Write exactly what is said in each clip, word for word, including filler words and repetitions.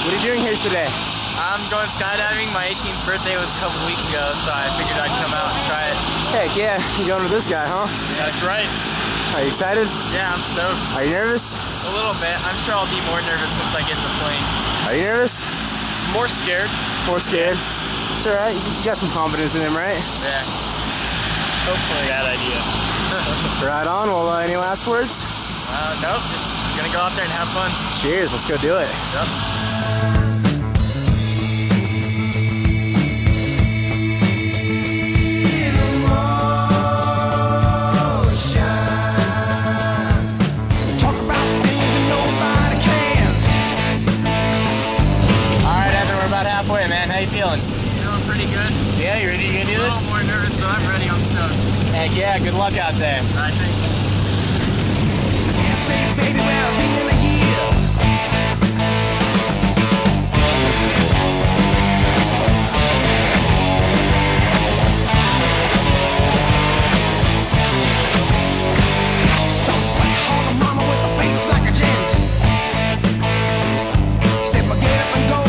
What are you doing here today? I'm going skydiving. My eighteenth birthday was a couple weeks ago, so I figured I'd come out and try it. Heck yeah, you're going with this guy, huh? That's right. Are you excited? Yeah, I'm stoked. Are you nervous? A little bit. I'm sure I'll be more nervous once I get in the plane. Are you nervous? More scared. More scared? It's alright, you got some confidence in him, right? Yeah. Hopefully. Bad idea. Right on, well, uh, any last words? Uh, nope, just gonna go out there and have fun. Cheers, let's go do it. Yep. Halfway, man. How you feeling? Feeling pretty good. Yeah, you ready to do this? A little more nervous, but I'm ready. I'm stoked. Heck yeah, good luck out there. I think. Say, baby, well, been a year. Some sweet hog mama with a face like a gent. Said, but get up and go.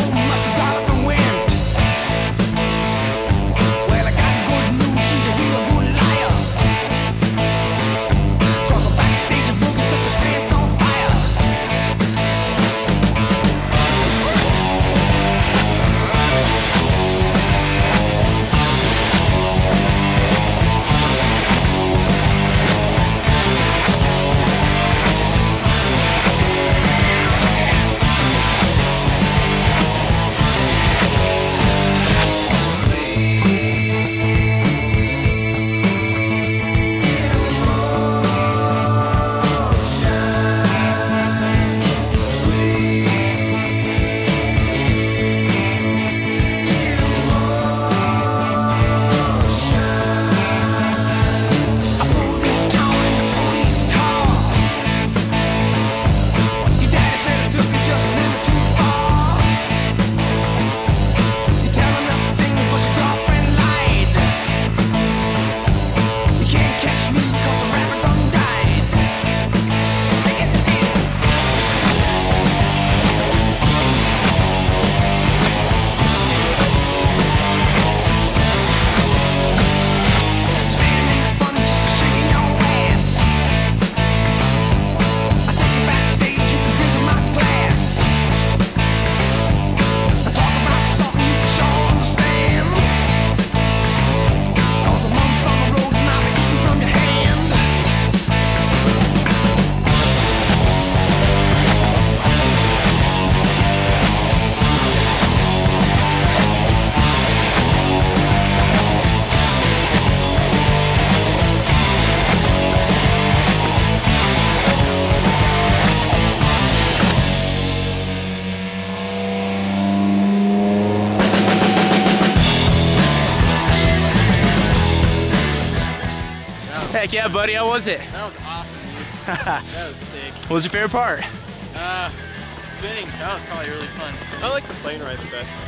Heck yeah, buddy, how was it? That was awesome, dude. That was sick. What was your favorite part? Uh, spinning. That was probably really fun. Spinning. I like the plane ride the best.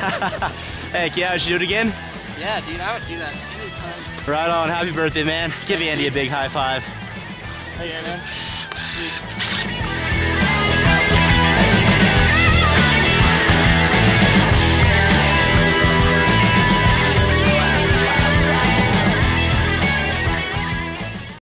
Heck yeah, should you do it again? Yeah, dude, I would do that anytime. Right on, happy birthday, man. Give Andy a big high five. Hey, man. Sweet.